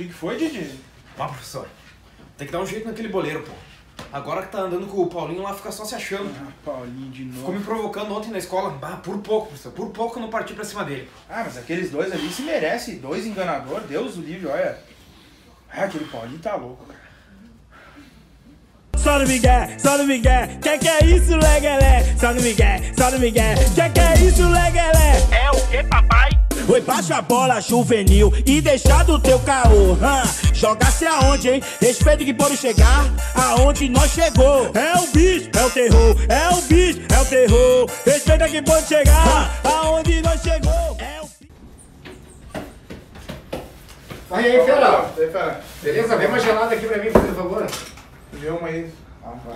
que foi, Didi? Ah, professor, tem que dar um jeito naquele boleiro, pô. Agora que tá andando com o Paulinho lá, fica só se achando. Ah, Paulinho de novo. Ficou me provocando ontem na escola. Ah, por pouco, professor. Por pouco eu não parti pra cima dele. Ah, mas aqueles dois ali se merecem. Dois enganadores. Deus o livre, olha. Ah, aquele Paulinho tá louco, cara. Só no Miguel, só no Miguel. Que é isso, legalé? Só no Miguel, só no Miguel. Que é isso, legalé? É o que, papai? Oi, baixa a bola juvenil e deixa do teu caô. Joga-se aonde, hein? Respeita que pode chegar aonde nós chegou. É o bicho, é o terror. É o bicho, é o terror. Respeita que pode chegar aonde nós chegou. É o... Vai aí, fera. E aí, fera? Beleza? Vem uma gelada aqui pra mim, por favor. Vê uma aí. Ah, vai.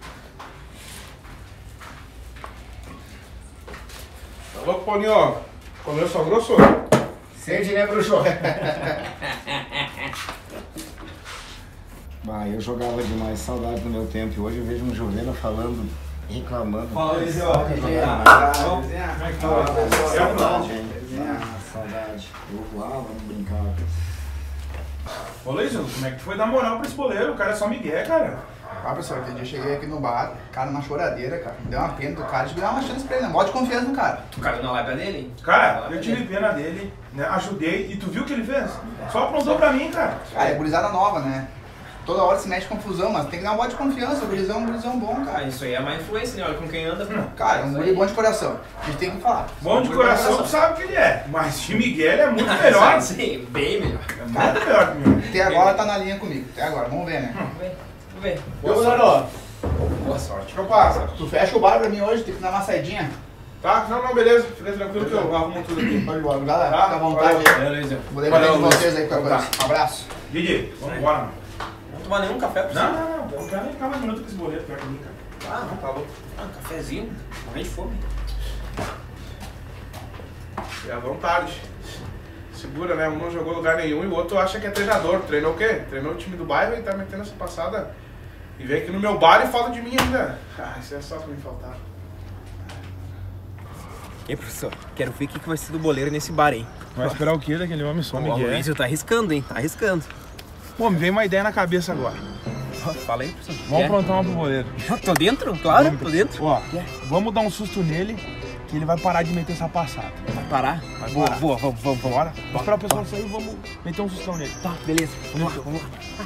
Tá louco, Paulinho, ó. Comeu só grosso? Sente, né, bruxo? Bah, eu jogava demais, saudade do meu tempo. E hoje eu vejo um Juvena falando, reclamando. Fala, Eliseu. Saudade. Eu voava, não brincava. Ô, Luizio, como é que tu foi dar moral pra esse boleiro? O cara é só migué, cara. Ah, professor, aquele dia eu cheguei aqui no bar, cara, na choradeira, cara. Me deu uma pena do cara, tive que dar uma chance pra ele, né? Bote confiança no cara. O cara não leva dele, hein? Cara, eu tive pena dele, né? Ajudei. E tu viu o que ele fez? Só aprontou pra mim, cara. Cara, é gurizada nova, né? Toda hora se mexe confusão, mas tem que dar um bote de confiança. O gurizão é um gurizão bom, Ah, cara. isso aí é má influência, né? Olha com quem anda. Cara, é um guri bom de coração. A gente tem que falar. Bom de coração, tu sabe que ele é. Mas de Miguel é muito melhor. Sim, bem melhor. É muito melhor que mim. Até agora tá na linha comigo. Até agora, vamos ver, né? Vamos ver. Boa sorte. Boa sorte. Não passa. Tu fecha o bar pra mim hoje, tem que dar uma saidinha. Tá? Não, beleza. Fica tranquilo que eu arrumo tudo aqui. Pode ir embora, galera. Tá? Fica à vontade aí. Beleza. Vou depender de Luiz. vocês aí com a coisa. Um abraço. Didi, vamos embora, mano. Não tomar nenhum café pra você? Não. Eu não quero nem ficar mais minuto com esse boleto perto de mim, cara. Ah, não, tá louco. Ah, um cafezinho. Morrendo de fome. E à vontade. Segura, né? Um não jogou lugar nenhum e o outro acha que é treinador. Treinou o quê? Treinou o time do bairro e tá metendo essa passada. E vem aqui no meu bar e fala de mim ainda. Ah, isso é só pra me faltar. E aí, professor? Quero ver o que vai ser do boleiro nesse bar, hein? Vai esperar o quê daquele homem só, O Aloysio tá arriscando, hein? Tá arriscando. Pô, me veio uma ideia na cabeça agora. Fala aí, professor. Vamos aprontar uma pro boleiro. Tô dentro? Claro, tô dentro. Ó, vamos dar um susto nele que ele vai parar de meter essa passada. Vai parar? Vai Boa, parar. boa, vamos. Bora? Vamos esperar o pessoal sair e vamos meter um sustão nele. Tá, beleza. Vamos lá.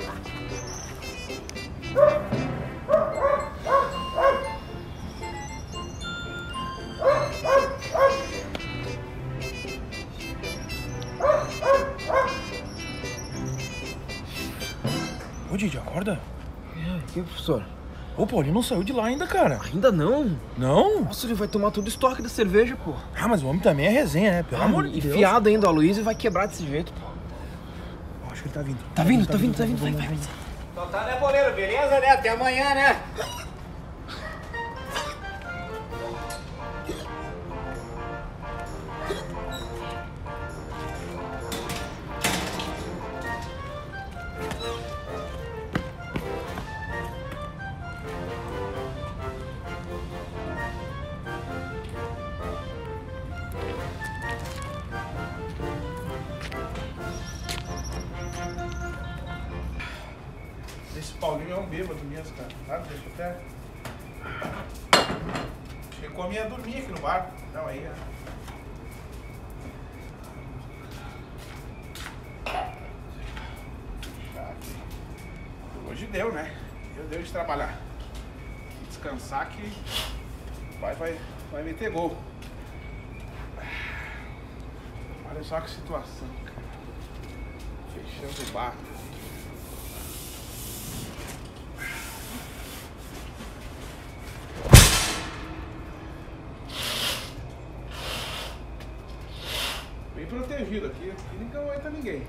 Ô, Didi, acorda. O que, professor? Ô, Paulinho não saiu de lá ainda, cara. Ainda não? Não? Nossa, ele vai tomar todo o estoque da cerveja, pô. Ah, mas o homem também é resenha, né? Pelo amor de Deus. Enfiado ainda, o Aloysio vai quebrar desse jeito, pô. Acho que ele tá vindo. Tá vindo. Vai. Então tá, né, boleiro? Beleza, né? Até amanhã, né? Esse Paulinho é um bêbado mesmo, cara. Sabe? Deixa eu até... Chegou a minha dormir aqui no bar. Não, aí... Hoje deu, né? Deu de trabalhar. Descansar que o pai vai meter gol. Olha só que situação, cara. Fechando o bar. Bem protegido aqui não entra ninguém.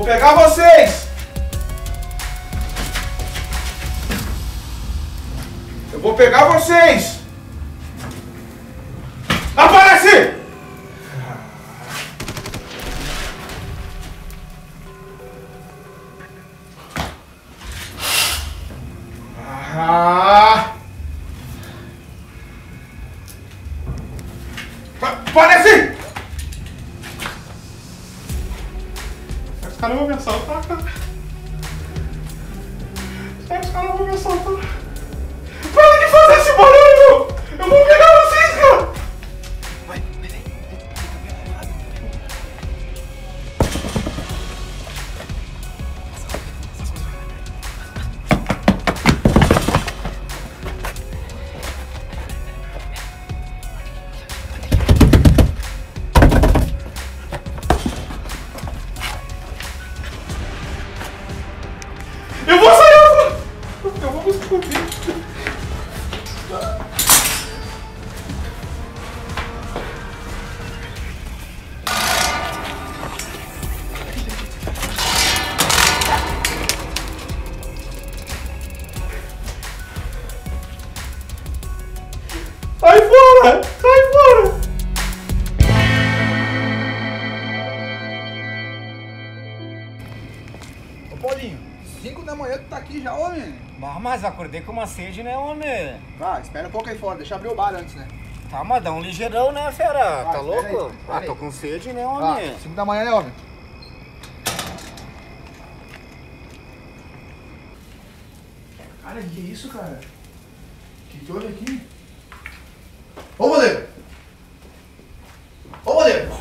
pegar vocês! Eu vou pegar vocês! Aparece! Aparece! Os caras vão me assaltar, cara. Os caras vão me assaltar. Para de fazer esse barulho! Eu vou pegar vocês, cara! Eu vou sair! Eu vou me esconder. Sai fora! Sai fora! Ô Paulinho, 5 da manhã tu tá aqui já, homem? Mas acordei com uma sede, né, homem? Vai, espera um pouco aí fora, deixa eu abrir o bar antes, né? Tá, mas dá um ligeirão, né, fera? Tá espera louco? aí. Tô com sede, né, Ah, homem? 5 da manhã, né, homem? Cara, que é isso, cara? Que houve aqui? Ô, Boleiro! Ô, Boleiro!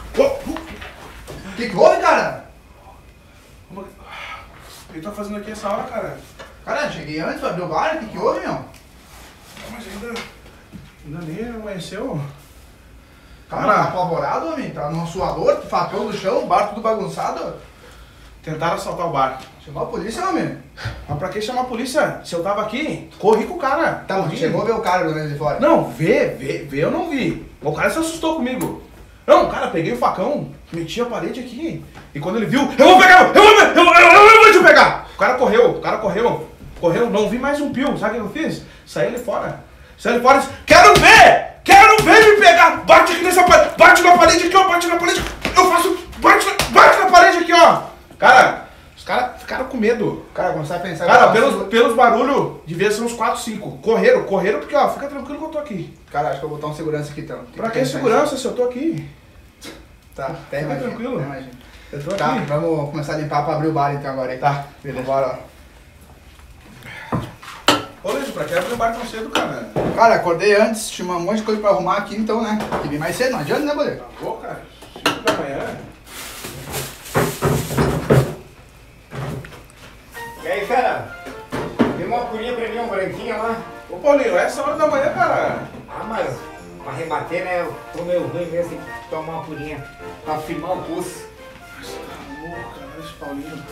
Que houve, cara? O que tá fazendo aqui essa hora, cara? Cara, cheguei antes pra abrir o bar, que houve, meu? Mas ainda nem amanheceu. Cara, tá apavorado, homem? Tá num suador, facão no chão, o bar tudo bagunçado. Tentaram assaltar o bar. Chamou a polícia, homem? Mas pra que chamar a polícia? Se eu tava aqui, corri com o cara. Tá, mas chegou a ver o cara pelo menos de fora. Não, ver eu não vi. O cara se assustou comigo. Não, cara, peguei o facão, meti a parede aqui. E quando ele viu, eu vou pegar! Eu vou te pegar! O cara correu, não vi mais um pio. Sabe o que eu fiz? Saí ali fora. E disse, quero ver me pegar! Bate aqui nessa parede, bate na parede aqui, ó, bate na parede. Eu faço, bate na parede aqui, ó. Cara, os caras ficaram com medo. O cara começou a pensar... Cara, pelos barulhos, devia ser uns 4, 5. Correram porque, ó, fica tranquilo que eu tô aqui. Cara, acho que eu vou botar um segurança aqui, então. Pra que segurança se eu tô aqui? Tá, até Fica imagina. tranquilo. Até imagina. Eu tô Tá, aqui. vamos começar a limpar pra abrir o bar então agora aí. Tá, beleza. Bora. Ô, Luiz, pra que abrir o bar tão cedo, cara? Cara, acordei antes, tinha um monte de coisa pra arrumar aqui, então, né? Tem que vir mais cedo, não adianta, né, Boleiro? Pô, cara, 5 da manhã. E aí, fera? Tem uma purinha pra mim, um branquinho lá. Ô, Paulinho, essa hora da manhã, cara. Ah, mas pra rebater, né? Eu tô meio ruim mesmo, tem que tomar uma purinha pra firmar o pulso. Nossa, tá louco, cara, esse Paulinho.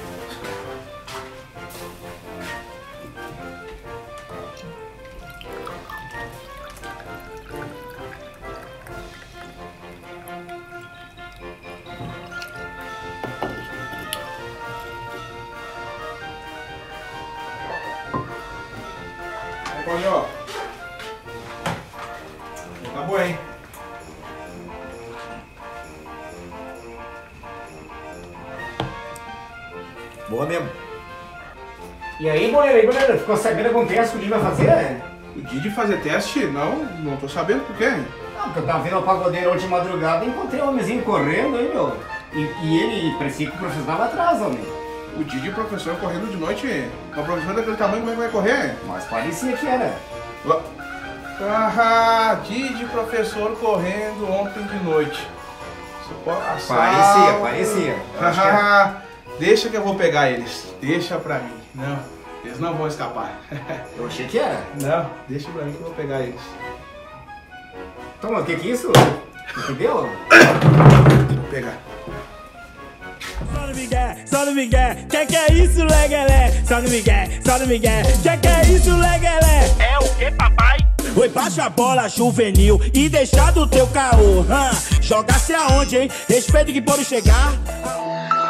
Aí, Paulinho, ó. Tá bom, hein? Boa mesmo. E aí, Boleiro, ficou sabendo algum teste que o Didi vai fazer? O Didi fazer teste? Não tô sabendo por quê. Não, porque eu tava vendo o pagodeiro hoje de madrugada e encontrei um homenzinho correndo aí, meu. E ele parecia que o professor tava atrás, homem. O Didi, o professor, correndo de noite. O professor daquele tamanho, como é que vai correr? Mas parecia que era. Ah, Didi, professor, correndo ontem de noite. Você pode... Parecia. Deixa que eu vou pegar eles. Deixa pra mim. Não, eles não vão escapar. Eu achei que era. Não, deixa pra mim que eu vou pegar eles. Então, o que é isso? Entendeu? Vou pegar. Só no Miguel, que é isso, legalé? Só no Miguel, que é isso, legalé? É o que, papai? Oi, baixa a bola juvenil e deixa do teu caô. Joga-se aonde, hein? Respeito que pode chegar.